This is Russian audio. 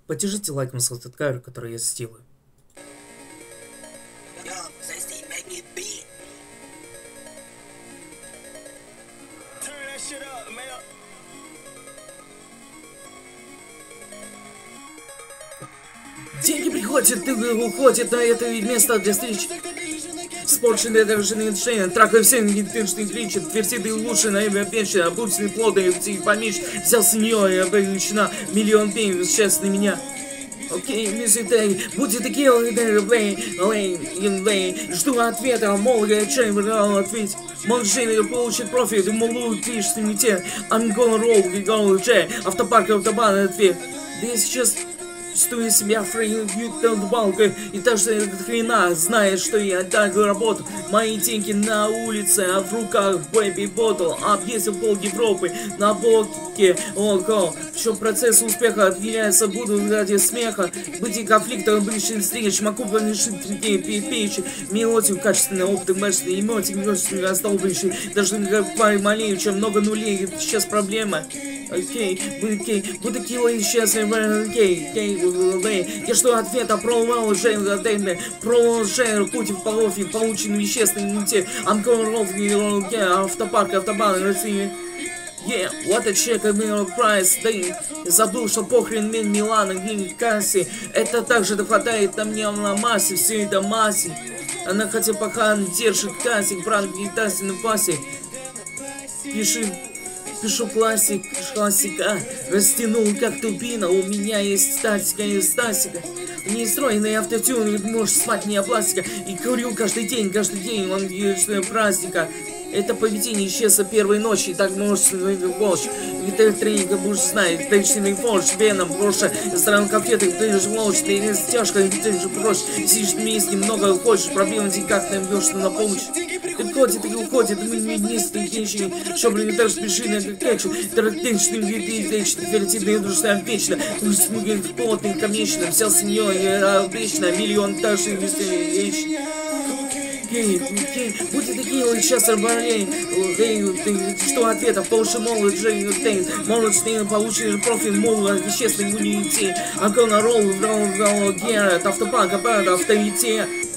Поддержите лайком этот кавер, который я сделаю. Деньги приходят и уходят на это место для встреч. Спорченные дорожные решения, тракай все нетычные кличи, твердиты лучше на имя пенщина, обученные плоды, помеч, взял с нее и обречена, миллион пень, сейчас на меня. Окей, music day, будет такие жду ответа, мол, я чеймер, ответь. Молчание получит профит, мол, пишешь не те, I'm gonna roll, we gonna J, автопарк, автобан, ответ. Да я сейчас... Чувствую себя фрейнюком и даже хрена знает, что я так работаю. Мои деньги на улице, а в руках бэби ботл. Объездил пол Европы на боке. Ого, все процесс успеха отвиляется, буду ради смеха. Быть и конфликта, обычных встреч, могу порешить печи. Мелодию, качественный опыт, мощные эмоции, множественные остолбывающие. Даже малее, чем много нулей, это сейчас проблема. Окей, буду кило счастлив, окей. Я жду ответа про лжение, про лжение, путь в полофе, полученный вещественный иммунитет, анкоров, автопарк, автобан, Россия. Yeah, what a check, a million price, да забыл, что похрен мен Милана, гинь касси. Это также хватает на мне на массе, все это массе. Она хотя пока держит кассик, брат, гитаси на пасе. Пишу классика, растянул как тупина, у меня есть статика и статика. Не стройный автотюн, может спать не пластика. И курю каждый день, он говорит, праздника. Это поведение исчезло первой ночи, и так может волчь. И ты тренинга будешь знать, ты членный волчь, веном, броша, стран конфеты, ты же волчь, ты не стяжка, ты же проще. Сидишь вместе, много хочешь, проблем как ты бьешь на помощь. Ты уходит, мы не вместе, нищие, что, блин, даже спеши на кэчу, тротечный, вертидный, дружная вечно, пусть мы плотный, конечно, взял с нее, вечно, миллион ташей, вечно. Будьте такие, сейчас раболей, что ответов, получше молод, молод, получили профиль, молод, вещественный иммунитет, а гonna roll, гера, автопанк, авторитет.